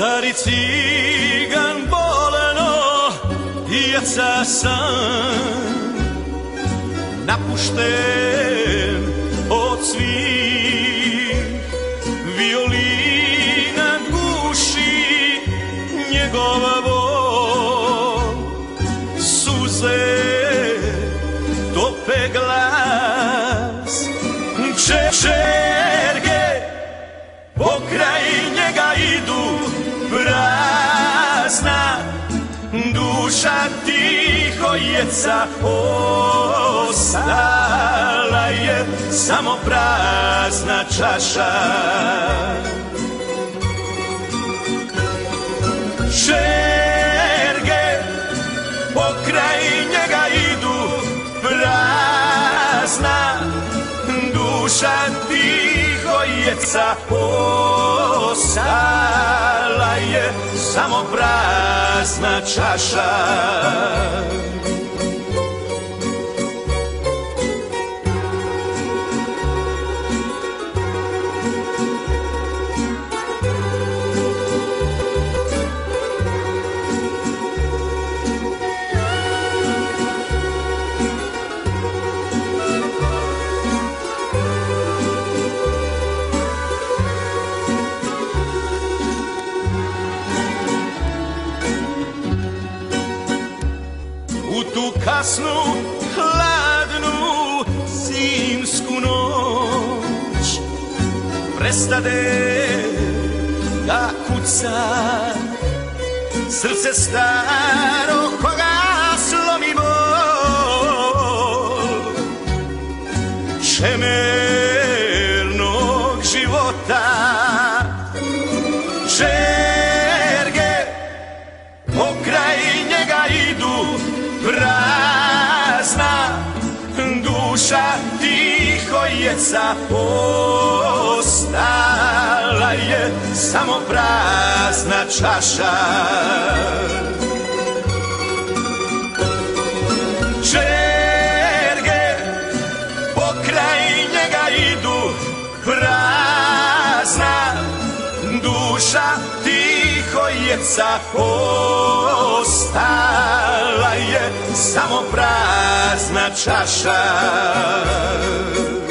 Stari cigan boleno, pijaca sam, napušten od svih violina guši njegova bol, suze tope glas, čerke pokraj njega idu, prazna duša tiho jeca, ostala je samo prazna čaša. Čerke pokraj njega idu, prazna duša tiho jeca, ostala je samo prazna čaša. U tu kasnu, hladnu, zimsku noć prestade da kuca srce staro koga slomi bol čemernog života. Čerke pokraj njega idu, prazna duša tiho jeca, ostala je samo prazna čaša. Čerke pokraj njega idu, prazna duša tiho jeca, ostala je samo prazna čaša.